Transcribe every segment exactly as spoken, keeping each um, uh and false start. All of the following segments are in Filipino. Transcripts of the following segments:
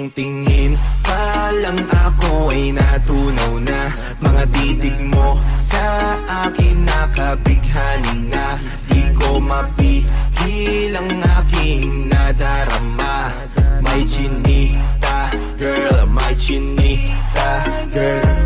iyong tingin pa lang ako ay natunaw na. Mga titig mo sa akin nakabighani na. Di ko mapigil ang aking nadarama. My chinita girl, my chinita girl.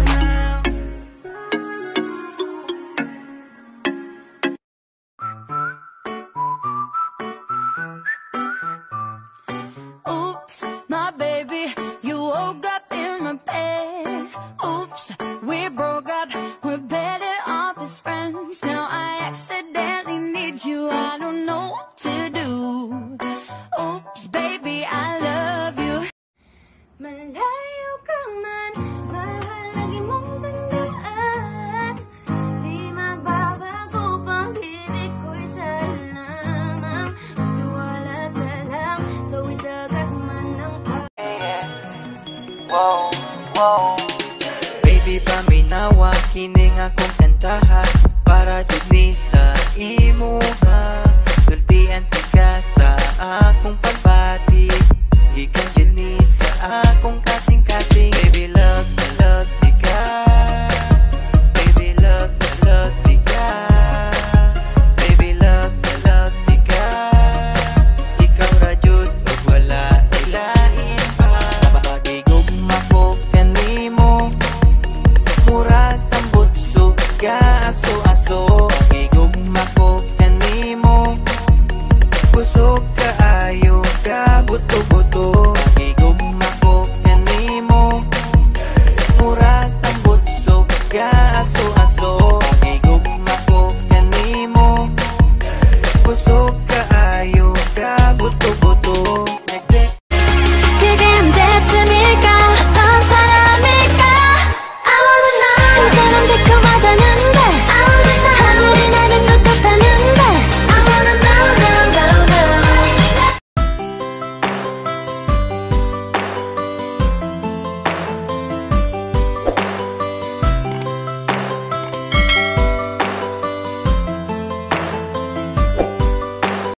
Oops, my baby, you woke up in my bed. Oops, we broke up, we're better off as friends. Now I accidentally need you, I don't know what to do. Oops, baby, I love you. Malayo ka man, mahal lagi mong tandaan. Di magbabago pag-ibig ko'y sa'yo lamang. Magtiwala ka lang, gawin dagat man ang pag- Wow, wow. Baby, paminawa, kining akong kantaha. Para dugni sa imuha. Sultian ka sa akong pagbati. Ikan dyan sa akong kasing-kasing. Baby, love na love di ka. Baby, love na love di ka. Baby, love na love di ka. Ikaw radyot pag wala ay lain pa. Pagigugma ko kanimo, murag tambot suga aso-aso. Pagigugma ko kanimo, busog ka ayo ka buto-buto. Pagigugma ko kanimo, murag tambot suga aso-aso. Pagigugma ko kanimo, busog